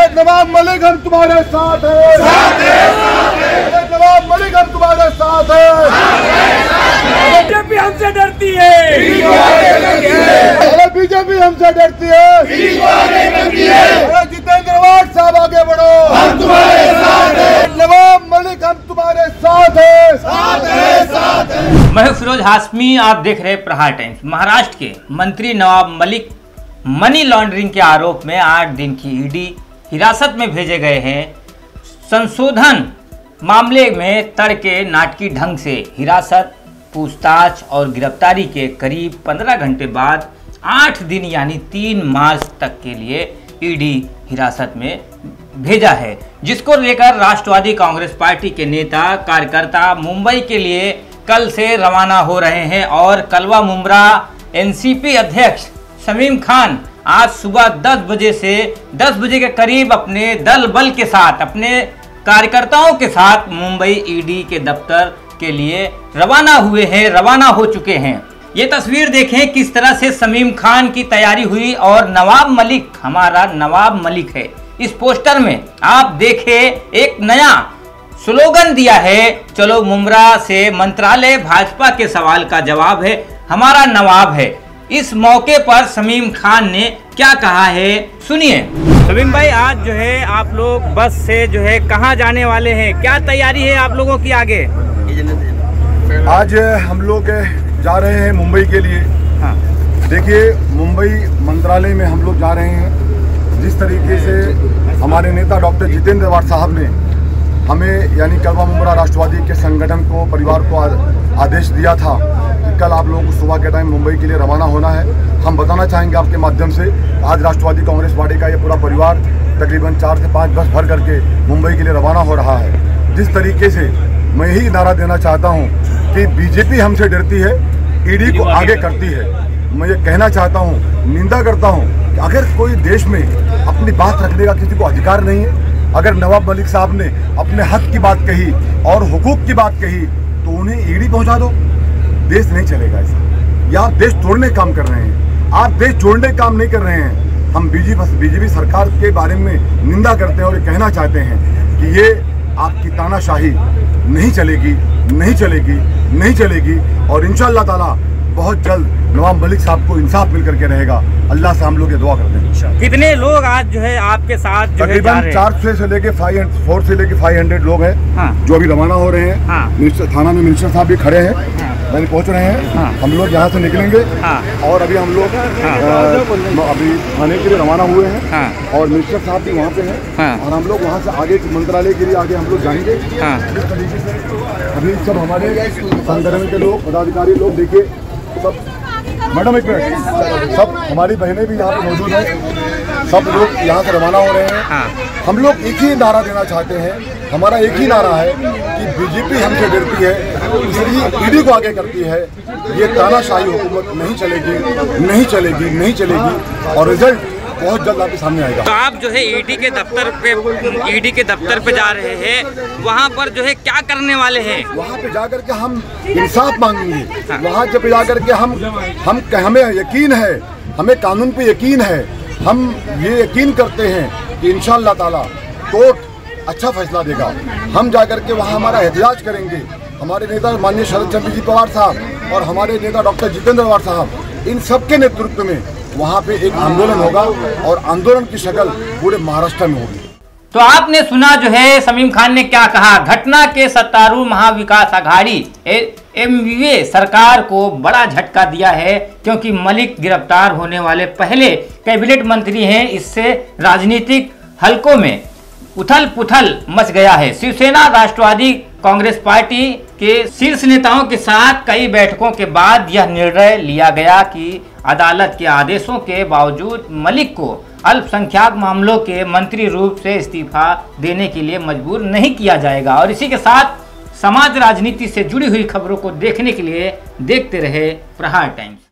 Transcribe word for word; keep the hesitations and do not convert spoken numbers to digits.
नवाब मलिक हम तुम्हारे साथ हैं, साथ है, साथ है। नवाब मलिक हम तुम्हारे साथ हैं, बीजेपी हमसे डरती है, अरे बीजेपी हमसे डरती है, अरे जितेंद्र आवाड साहब आगे बढ़ो, हम तुम्हारे साथ हैं। नवाब मलिक हम तुम्हारे साथ हैं, साथ है, साथ है। मैं फिरोज हाशमी, आप देख रहे प्रहार टाइम्स। महाराष्ट्र के मंत्री नवाब मलिक मनी लॉन्ड्रिंग के आरोप में आठ दिन की ईडी हिरासत में भेजे गए हैं। संशोधन मामले में तड़के नाटकीय ढंग से हिरासत, पूछताछ और गिरफ्तारी के करीब पंद्रह घंटे बाद आठ दिन यानी तीन मार्च तक के लिए ईडी हिरासत में भेजा है, जिसको लेकर राष्ट्रवादी कांग्रेस पार्टी के नेता कार्यकर्ता मुंबई के लिए कल से रवाना हो रहे हैं। और कलवा मुमरा एनसीपी अध्यक्ष शमीम खान आज सुबह दस बजे से दस बजे के करीब अपने दल बल के साथ, अपने कार्यकर्ताओं के साथ मुंबई ईडी के दफ्तर के लिए रवाना हुए हैं, रवाना हो चुके हैं। ये तस्वीर देखें किस तरह से शमीम खान की तैयारी हुई और नवाब मलिक, हमारा नवाब मलिक है। इस पोस्टर में आप देखें एक नया स्लोगन दिया है, चलो मुमरा से मंत्रालय, भाजपा के सवाल का जवाब है, हमारा नवाब है। इस मौके पर शमीम खान ने क्या कहा है, सुनिए। शमीम भाई, आज जो है आप लोग बस से जो है कहाँ जाने वाले हैं, क्या तैयारी है आप लोगों की आगे? आज हम लोग जा रहे हैं मुंबई के लिए। हाँ। देखिए, मुंबई मंत्रालय में हम लोग जा रहे हैं। जिस तरीके से हमारे नेता डॉक्टर जितेंद्र आवाड साहब ने हमें यानी कलवा मुमरा राष्ट्रवादी के संगठन को, परिवार को आदेश दिया था कि कल आप लोगों को सुबह के टाइम मुंबई के लिए रवाना होना है। हम बताना चाहेंगे आपके माध्यम से, आज राष्ट्रवादी कांग्रेस पार्टी का ये पूरा परिवार तकरीबन चार से पाँच बस भर करके मुंबई के लिए रवाना हो रहा है। जिस तरीके से मैं यही नारा देना चाहता हूँ कि बीजेपी हमसे डरती है, ईडी को आगे करती है। मैं ये कहना चाहता हूँ, निंदा करता हूँ कि अगर कोई देश में अपनी बात रखने का किसी को अधिकार नहीं है, अगर नवाब मलिक साहब ने अपने हक की बात कही और हुकूक की बात कही तो उन्हें ईडी पहुंचा दो। देश नहीं चलेगा ऐसा। या आप देश तोड़ने का काम कर रहे हैं, आप देश जोड़ने का काम नहीं कर रहे हैं। हम बीजेपी बीजेपी सरकार के बारे में निंदा करते हैं और ये कहना चाहते हैं कि ये आपकी तानाशाही नहीं चलेगी, नहीं चलेगी, नहीं चलेगी। और इंशाअल्लाह ताला बहुत जल्द नवाब मलिक साहब को इंसाफ मिल करके रहेगा। अल्लाह से हम लोग ये दुआ करते हैं। कितने लोग आज जो है आपके साथ जो है जा रहे हैं? चार सौ से लेके फाइव फोर से लेके फाइव हंड्रेड लोग हैं। हाँ। जो अभी रवाना हो रहे हैं। हाँ। मिनिस्टर थाना में मिनिस्टर साहब भी खड़े हैं। हाँ। मैंने पहुंच रहे हैं। हाँ। हम लोग यहाँ से निकलेंगे। हाँ। और अभी हम लोग हाँ। अभी थाने के लिए रवाना हुए हैं। हाँ। और मिनिस्टर साहब भी वहाँ पे हैं। हाँ। और हम लोग वहाँ से आगे मंत्रालय के लिए आगे हम लोग जाएंगे। हाँ। इस तरीके से अभी सब हमारे संगठन के लोग, पदाधिकारी लोग, देखिए सब, मैडम एक मिनट, सब हमारी बहनें भी यहाँ पे मौजूद हैं। सब लोग यहाँ से रवाना हो रहे हैं। हाँ। हम लोग एक ही नारा देना चाहते हैं, हमारा एक ही नारा है कि बीजेपी हमसे डरती है, इसलिए ईडी को आगे करती है। ये तानाशाही हुकूमत नहीं चलेगी, नहीं चलेगी, नहीं चलेगी और रिजल्ट बहुत जल्द आपके सामने आएगा। तो आप जो है ईडी के दफ्तर पे ईडी के दफ्तर पे जा रहे हैं, वहाँ पर जो है क्या करने वाले हैं? वहाँ पे जाकर के हम इंसाफ मांगेंगे। हाँ। वहाँ जब जाकर के हम हम हमें यकीन है, हमें कानून पे यकीन है, हम ये यकीन करते हैं कि इंशाअल्लाह ताला कोर्ट अच्छा फैसला देगा। हम जाकर के वहाँ हमारा एहतजाज करेंगे। हमारे नेता माननीय शरद चंद्र जी पवार साहब और हमारे नेता डॉक्टर जितेंद्र आवाड साहब, इन सबके नेतृत्व में वहाँ पे एक आंदोलन होगा और आंदोलन की शक्ल पूरे महाराष्ट्र में होगी। तो आपने सुना जो है शमीम खान ने क्या कहा। घटना के सत्तारूढ़ महाविकास आघाड़ी एमवीए सरकार को बड़ा झटका दिया है, क्योंकि मलिक गिरफ्तार होने वाले पहले कैबिनेट मंत्री हैं। इससे राजनीतिक हलकों में उथल पुथल मच गया है। शिवसेना राष्ट्रवादी कांग्रेस पार्टी के शीर्ष नेताओं के साथ कई बैठकों के बाद यह निर्णय लिया गया कि अदालत के आदेशों के बावजूद मलिक को अल्पसंख्यक मामलों के मंत्री रूप से इस्तीफा देने के लिए मजबूर नहीं किया जाएगा। और इसी के साथ समाज राजनीति से जुड़ी हुई खबरों को देखने के लिए देखते रहे प्रहार टाइम्स।